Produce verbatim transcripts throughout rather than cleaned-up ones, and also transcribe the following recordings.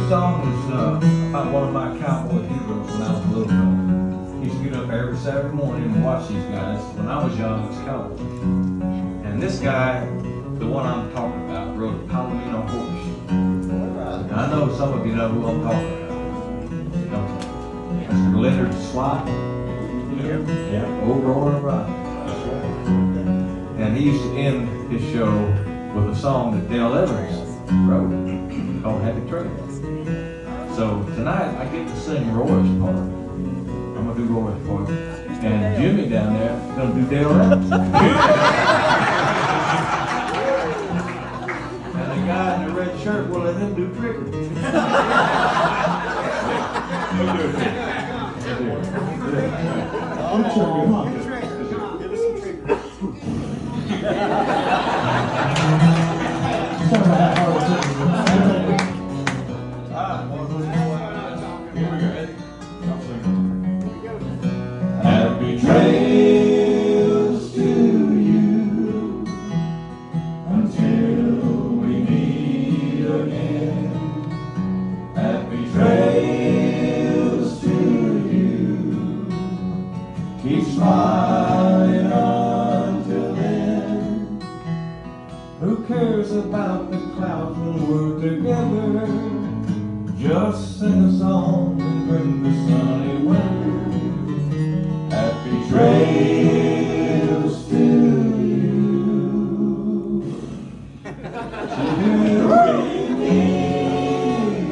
song is uh, about one of my cowboy heroes when I was a little girl. He used to get up every Saturday morning and watch these guys. When I was young, it was cowboy. And this guy, the one I'm talking about, rode a Palomino horse. Now, I know some of you know who I'm talking about. Mister Leonard Slot. Yeah. Yeah. Over on the right. That's right. And he used to end his show with a song that Dale Evans wrote called Happy Trail. So tonight I get to sing Roy's part. I'm gonna do Roy's part. And Jimmy down there is gonna do Dale Evans. And the guy in the red shirt will let him do Trigger. I'm sorry, come on. Give us some Trigger. Happy trails to you until we meet again. Happy trails to you. Keep smiling until then. Who cares about the clouds when we're together? Just sing a song and bring the sunny weather. Happy trails to you. Till we meet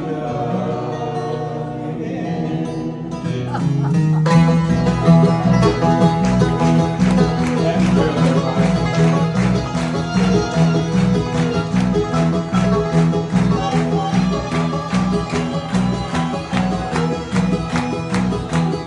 again.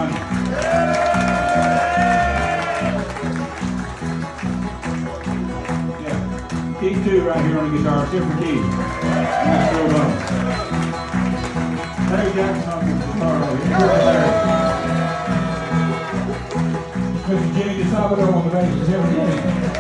Johnny. Yeah. Keith too right here on the guitar, except for Keith. That's so low. Larry Jackson on the guitar right here. Mister Jimmy DeSalvador on the bass.